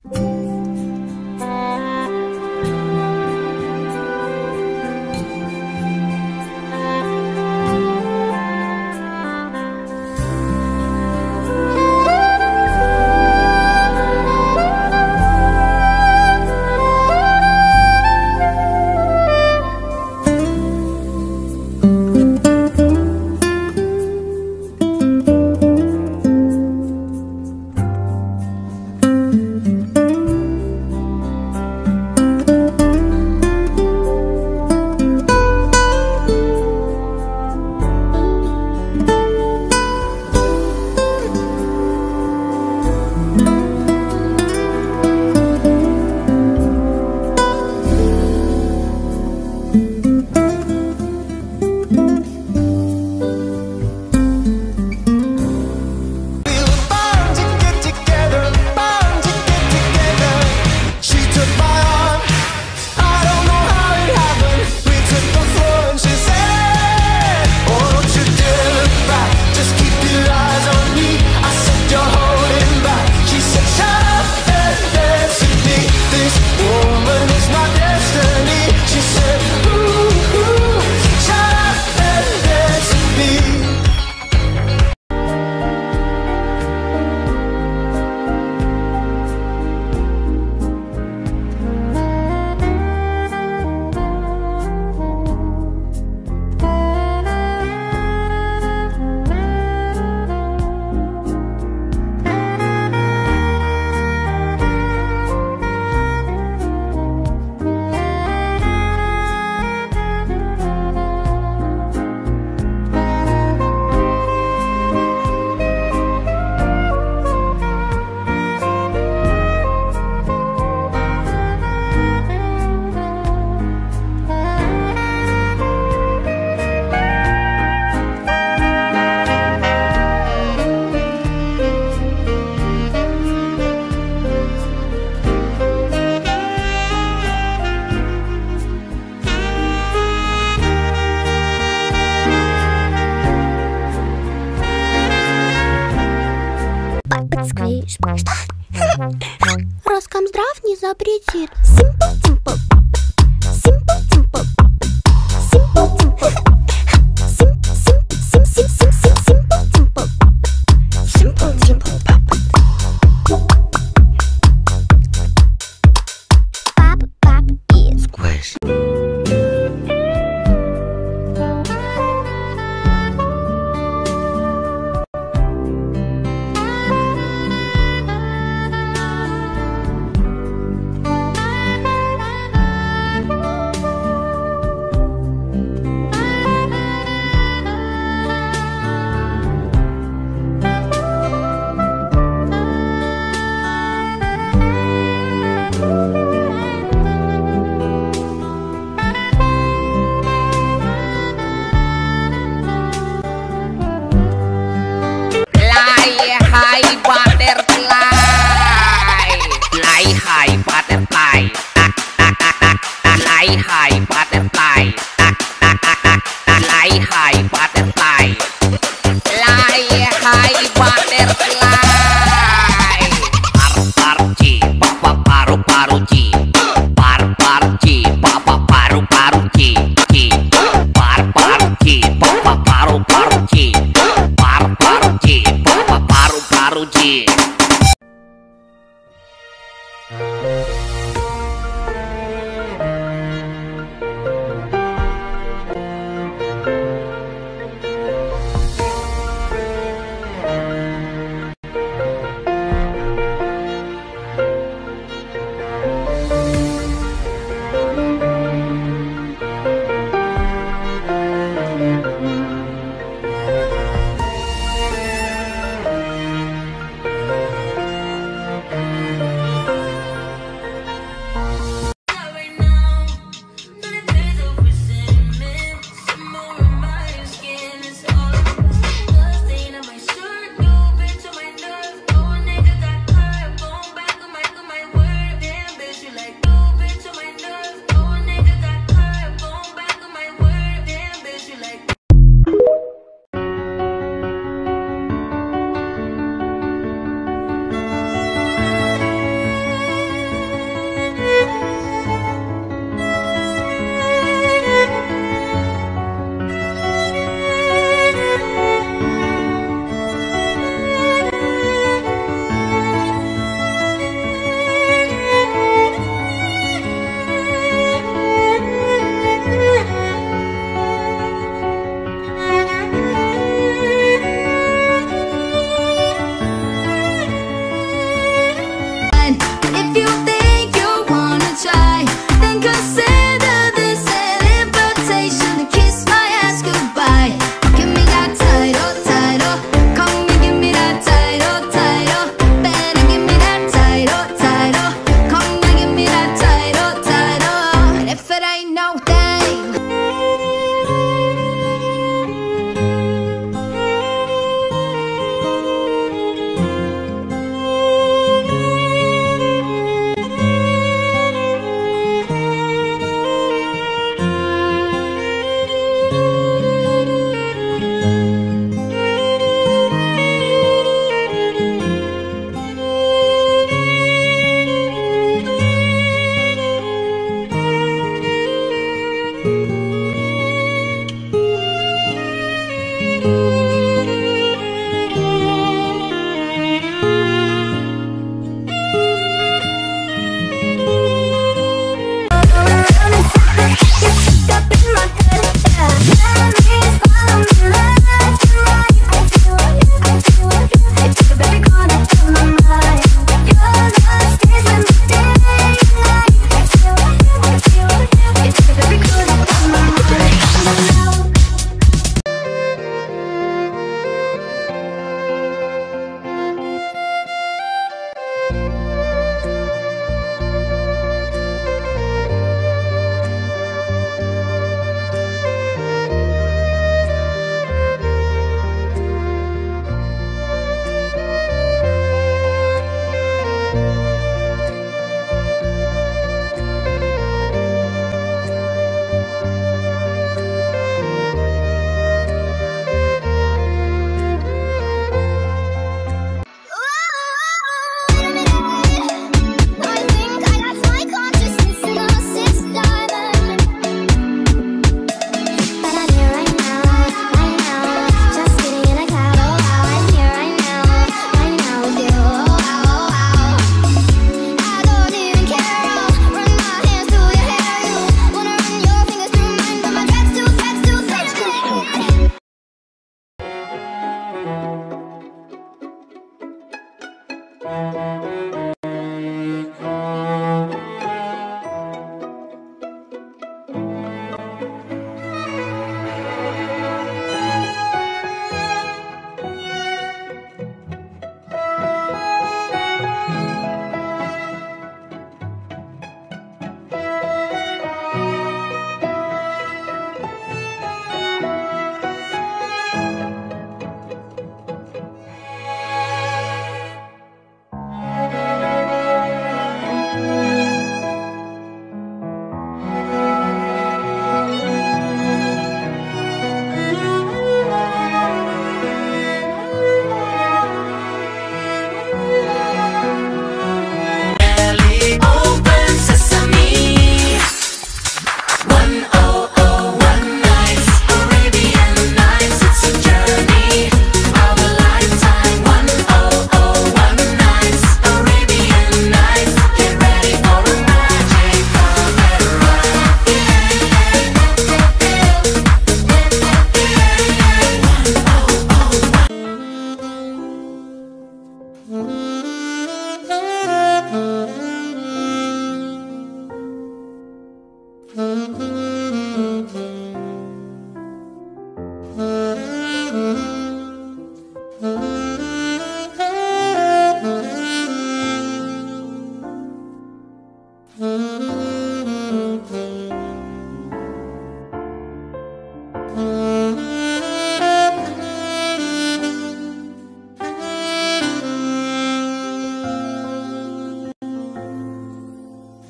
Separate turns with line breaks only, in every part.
Роскомздрав не запретит. Simple, simple, simple, simple, simple, simple, simple, simple, pop и squish.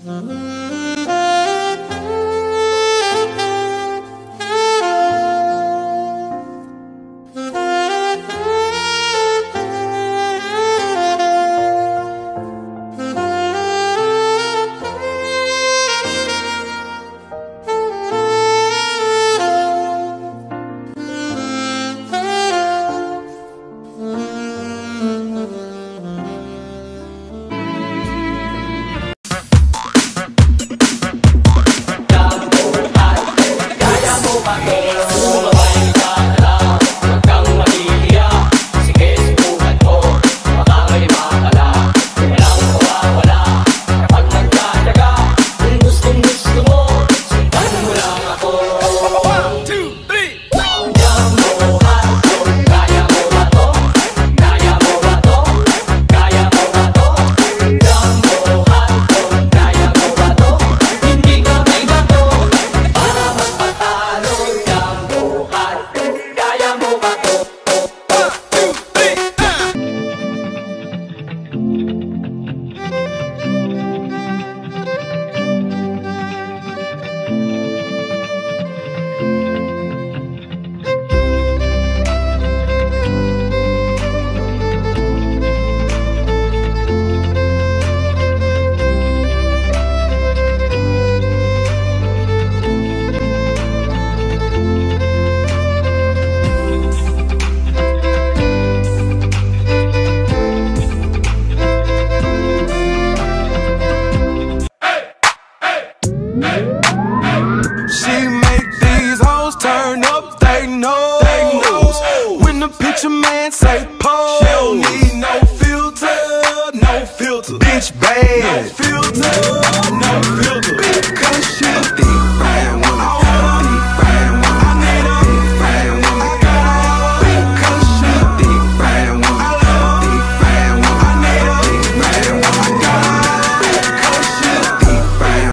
She make these hoes turn up they nose. When the picture man say pose, she don't need no filter, no filter. Bitch bad, no filter, no filter. Because she a thick fine woman, thick fine woman, thick fine woman. Because she a thick fine woman, thick fine woman, thick fine woman. Because she a thick fine.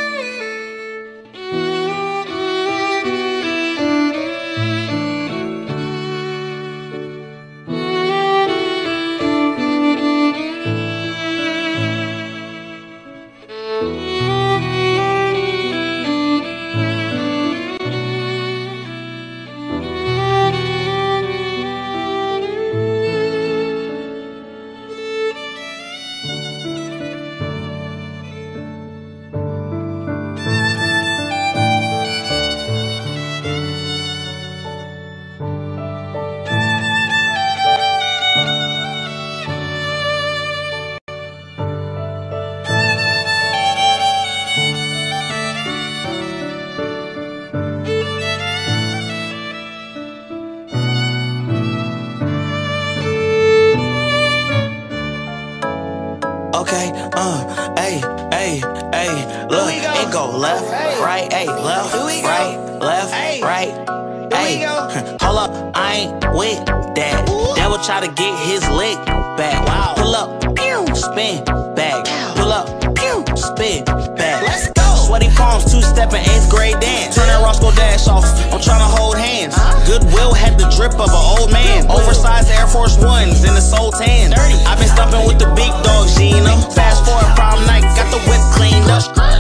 Okay, look, it go left, right, left, right, right, hold up, I ain't with that. Devil try to get his leg back. Wow. Pull up, pew, spin back. Pull up, pew, spin back. Let's go. Sweaty palms, two-stepping 8th grade dance. Turn that Roscoe Dash off. I'm trying to hold hands. Goodwill had the drip of an old man. Oversized Air Force Ones in the soul tan. I've been stumping with the big dog, Gina. Fast forward prom night, got the whip cleaned up.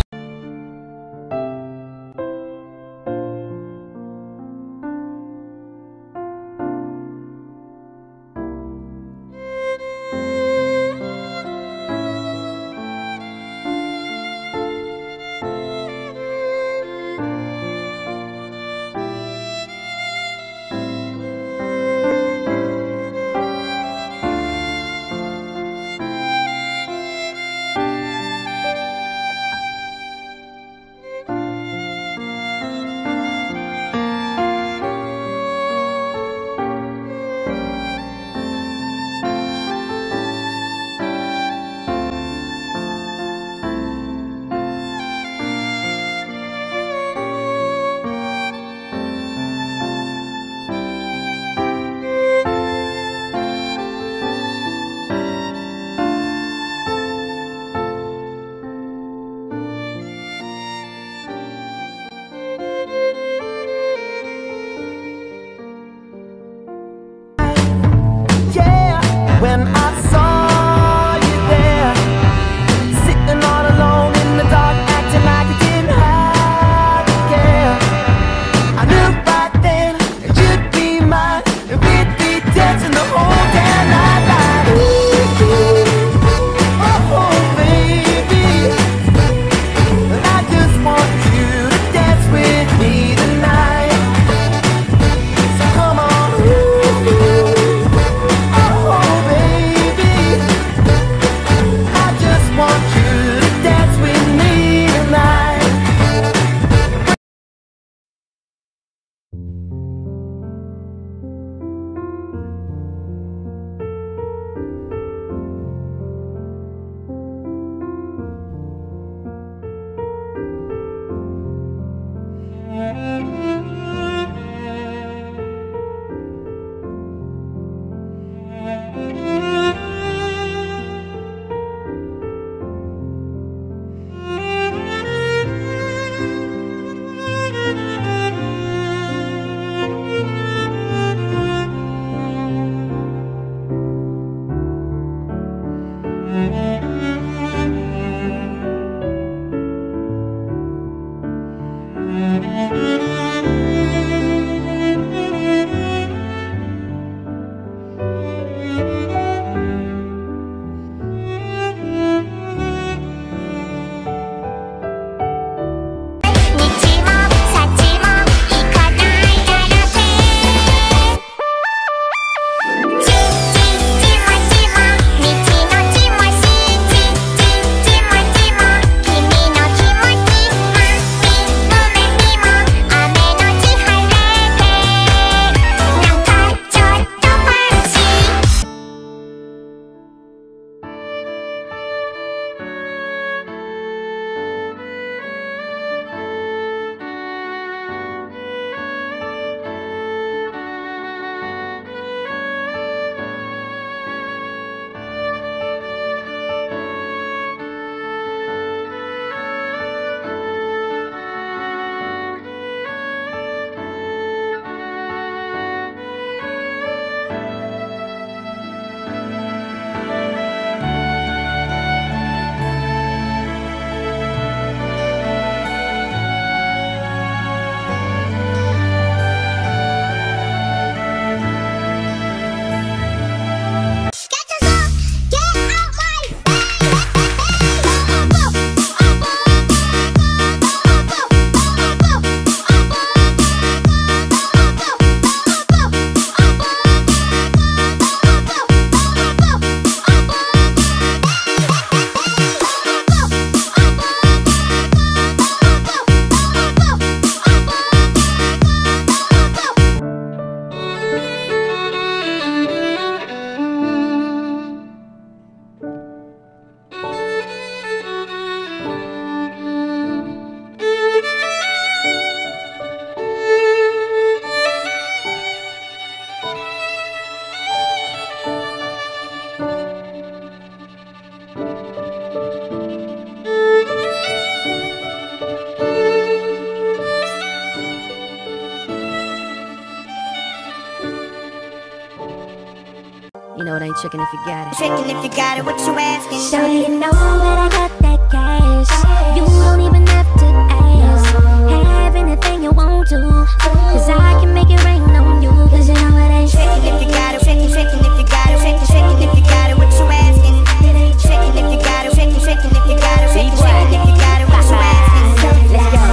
chicken if you got it.
Chicken if you got it, what you asking?
Shawty, you know that I got that cash. You don't even have to ask. Have anything you want to, cause I can make it rain on you. Cause you know it ain't
Chicken if you got it, chicken if you got it, chicken if you got it, what you asking? Chicken if you got it, chicken if you got it, chicken if you got it, what you asking?
Let's go.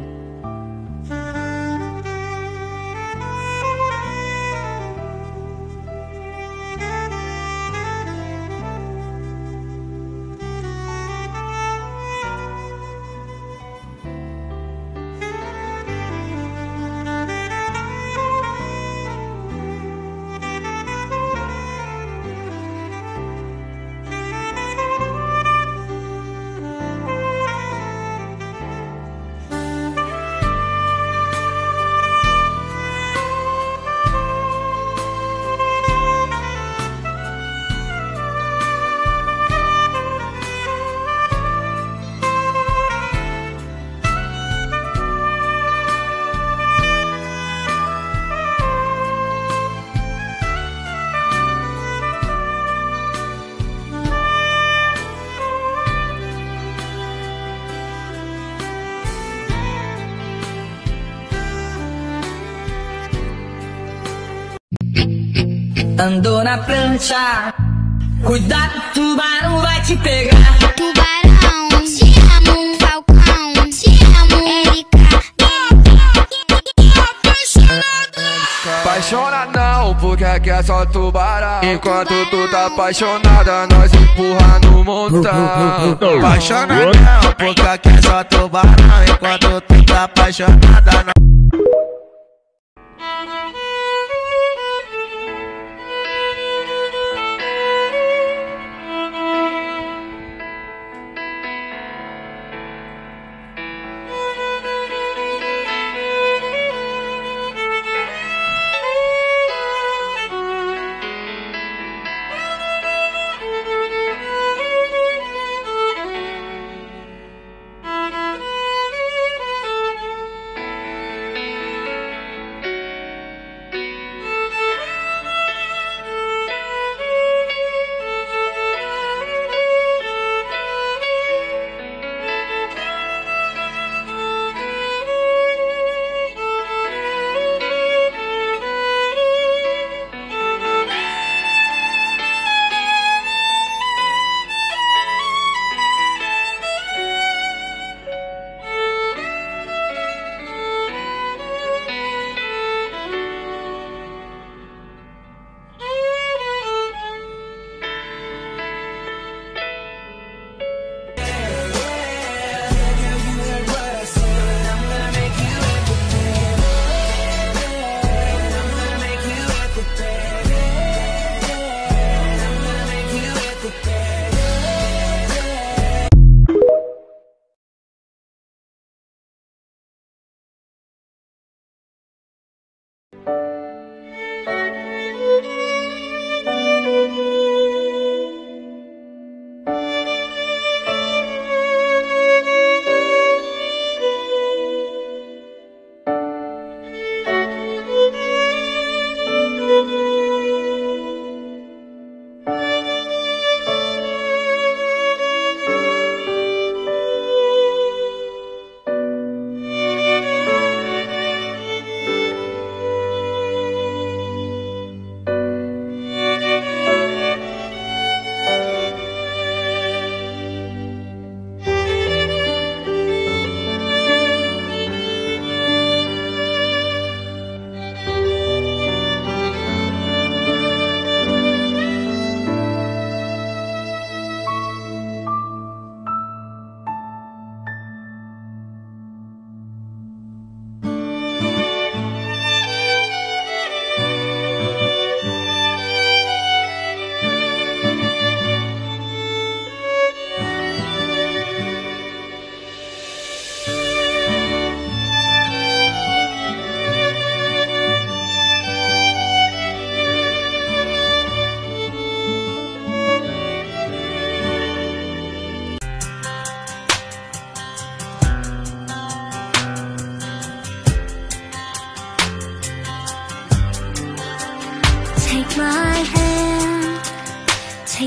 Andou na prancha, cuidado, tubarão vai te pegar.
Tubarão, te amo, Falcão, te amo, Erika.
Apaixona não, porque aqui é só tubarão. Enquanto tu tá apaixonada, nós empurra no montão.
Apaixona não, porque aqui é só tubarão. Enquanto tu tá apaixonada, não.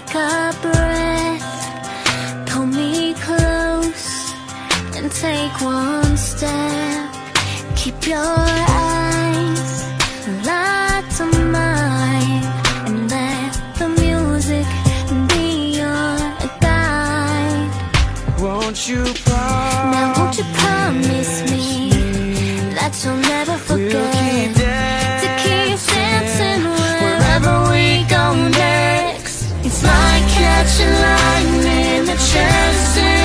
take a breath, pull me close and take one step. Keep your eyes locked on mine and let the music be your guide.
Won't you promise?
Now won't you promise me that you'll never forget to keep dancing wherever we go next? It's like catching lightning, a chance to